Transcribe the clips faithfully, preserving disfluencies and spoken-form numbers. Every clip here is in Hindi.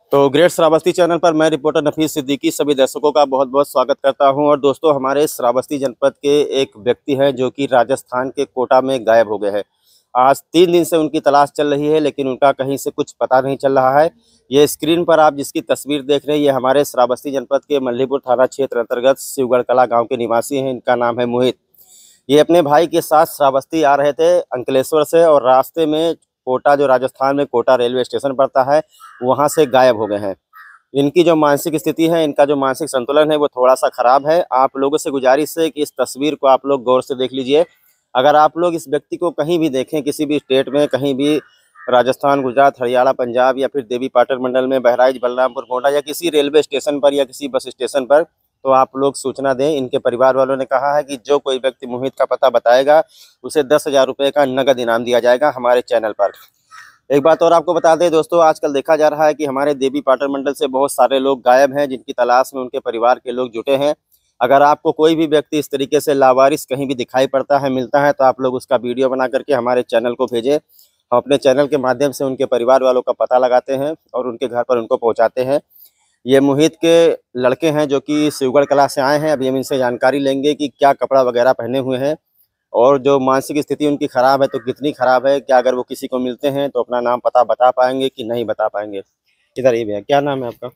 तो ग्रेट श्रावस्ती चैनल पर मैं रिपोर्टर नफीस सिद्दीकी सभी दर्शकों का बहुत बहुत स्वागत करता हूं। और दोस्तों, हमारे श्रावस्ती जनपद के एक व्यक्ति हैं जो कि राजस्थान के कोटा में गायब हो गए हैं। आज तीन दिन से उनकी तलाश चल रही है, लेकिन उनका कहीं से कुछ पता नहीं चल रहा है। ये स्क्रीन पर आप जिसकी तस्वीर देख रहे हैं, ये हमारे श्रावस्ती जनपद के मल्लीपुर थाना क्षेत्र अंतर्गत शिवगढ़ कला गाँव के निवासी हैं। इनका नाम है मोहित। ये अपने भाई के साथ श्रावस्ती आ रहे थे अंकलेश्वर से, और रास्ते में कोटा, जो राजस्थान में कोटा रेलवे स्टेशन पड़ता है, वहां से गायब हो गए हैं। इनकी जो मानसिक स्थिति है, इनका जो मानसिक संतुलन है, वो थोड़ा सा खराब है। आप लोगों से गुजारिश है कि इस तस्वीर को आप लोग गौर से देख लीजिए। अगर आप लोग इस व्यक्ति को कहीं भी देखें, किसी भी स्टेट में, कहीं भी, राजस्थान, गुजरात, हरियाणा, पंजाब या फिर देवी पाटन मंडल में, बहराइच, बलरामपुर, कोटा या किसी रेलवे स्टेशन पर या किसी बस स्टेशन पर, तो आप लोग सूचना दें। इनके परिवार वालों ने कहा है कि जो कोई व्यक्ति मोहित का पता बताएगा, उसे दस हजार रुपये का नगद इनाम दिया जाएगा हमारे चैनल पर। एक बात और आपको बता दें दोस्तों, आजकल देखा जा रहा है कि हमारे देवी पाटन मंडल से बहुत सारे लोग गायब हैं, जिनकी तलाश में उनके परिवार के लोग जुटे हैं। अगर आपको कोई भी व्यक्ति इस तरीके से लावारिस कहीं भी दिखाई पड़ता है, मिलता है, तो आप लोग उसका वीडियो बना करके हमारे चैनल को भेजें। हम अपने चैनल के माध्यम से उनके परिवार वालों का पता लगाते हैं और उनके घर पर उनको पहुँचाते हैं। ये मोहित के लड़के हैं जो कि शिवगढ़ कला से आए हैं। अभी हम इनसे जानकारी लेंगे कि क्या कपड़ा वगैरह पहने हुए हैं, और जो मानसिक स्थिति उनकी खराब है तो कितनी खराब है, क्या अगर वो किसी को मिलते हैं तो अपना नाम पता बता पाएंगे कि नहीं बता पाएंगे। इधर ये भैया, क्या नाम है आपका?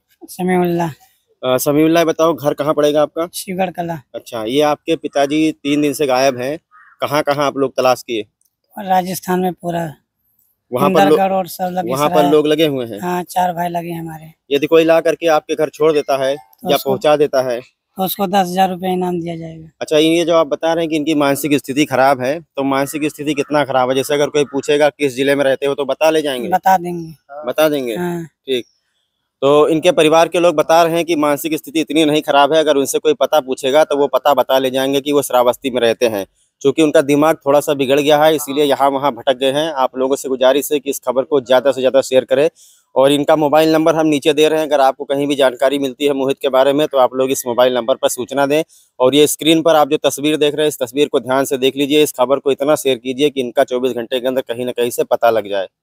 समीउल्लाह। समीउल्लाह, बताओ घर कहाँ पड़ेगा आपका? शिवगढ़ कला। अच्छा, ये आपके पिताजी तीन दिन से गायब हैं। कहाँ कहाँ आप लोग तलाश किए? राजस्थान में पूरा वहाँ पर लोग और सब लगे, वहाँ पर लोग लगे हुए हैं। हाँ, चार भाई लगे हमारे। यदि कोई ला करके आपके घर छोड़ देता है तो या पहुँचा देता है तो उसको दस हजार रुपये इनाम दिया जाएगा। अच्छा, ये जो आप बता रहे हैं कि इनकी मानसिक स्थिति खराब है, तो मानसिक स्थिति कितना खराब है? जैसे अगर कोई पूछेगा किस जिले में रहते हो, तो बता ले जाएंगे? बता देंगे। बता देंगे। हाँ। ठीक। तो इनके परिवार के लोग बता रहे हैं कि मानसिक स्थिति इतनी नहीं खराब है, अगर उनसे कोई पता पूछेगा तो वो पता बता ले जाएंगे कि वो श्रावस्ती में रहते हैं। क्योंकि उनका दिमाग थोड़ा सा बिगड़ गया है, इसीलिए यहाँ वहाँ भटक गए हैं। आप लोगों से गुजारिश है कि इस खबर को ज़्यादा से ज़्यादा शेयर करें, और इनका मोबाइल नंबर हम नीचे दे रहे हैं। अगर आपको कहीं भी जानकारी मिलती है मोहित के बारे में, तो आप लोग इस मोबाइल नंबर पर सूचना दें। और ये स्क्रीन पर आप जो तस्वीर देख रहे हैं, इस तस्वीर को ध्यान से देख लीजिए। इस खबर को इतना शेयर कीजिए कि इनका चौबीस घंटे के अंदर कहीं ना कहीं से पता लग जाए।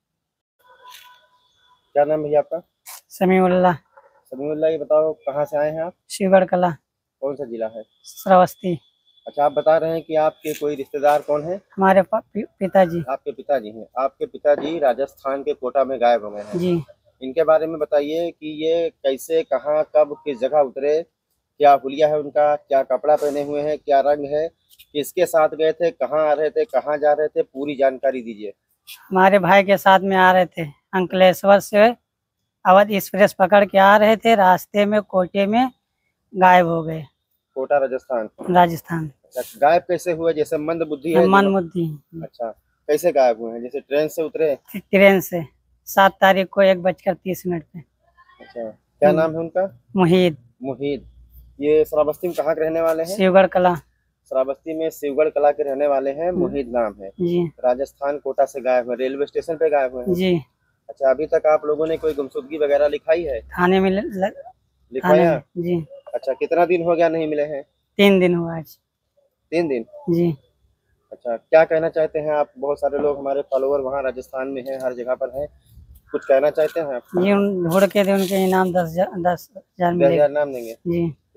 क्या नाम भैया आपका? समीउल्लाह। समीउल्लाह, ये बताओ कहाँ से आए हैं आप? शिवगढ़ कला। कौन सा जिला है? श्रावस्ती। अच्छा, आप बता रहे हैं कि आपके कोई रिश्तेदार कौन है? हमारे पिताजी। आपके पिताजी हैं। आपके पिताजी राजस्थान के कोटा में गायब हो गए हैं जी। इनके बारे में बताइए कि ये कैसे, कहाँ, कब, किस जगह उतरे, क्या हुलिया है उनका, क्या कपड़ा पहने हुए हैं, क्या रंग है, किसके साथ गए थे, कहाँ आ रहे थे, कहाँ जा रहे थे, पूरी जानकारी दीजिए। हमारे भाई के साथ में आ रहे थे, अंकलेश्वर से अवध एक्सप्रेस पकड़ के आ रहे थे, रास्ते में कोटे में गायब हो गए। कोटा राजस्थान? राजस्थान। अच्छा, गायब कैसे हुए? जैसे मंद बुद्धि है? मंद बुद्धि। अच्छा, कैसे गायब हुए हैं? जैसे ट्रेन से उतरे? ट्रेन से सात तारीख को एक बजकर तीस मिनट पे। अच्छा, क्या नाम है उनका? मोहित। मोहित। ये श्रावस्ती में कहाँ के रहने वाले हैं? शिवगढ़ कला। श्रावस्ती में शिवगढ़ कला के रहने वाले हैं। मोहित नाम है जी। राजस्थान कोटा से गायब हुए, रेलवे स्टेशन पे गायब हुए हैं जी। अच्छा, अभी तक आप लोगों ने कोई गुमशुदगी वगैरह लिखाई है? थाने में ल... लिखवाया? जी। अच्छा, कितना दिन हो गया नहीं मिले हैं? तीन दिन हुआ आज। तीन दिन? जी। अच्छा, क्या कहना चाहते हैं आप? बहुत सारे लोग हमारे फॉलोवर वहाँ राजस्थान में हैं, हर जगह पर हैं, कुछ कहना चाहते हैं आप? जी, ढूंढ के दे उनके इनाम दस हजार दस हजार दस हजार नाम देंगे। जी।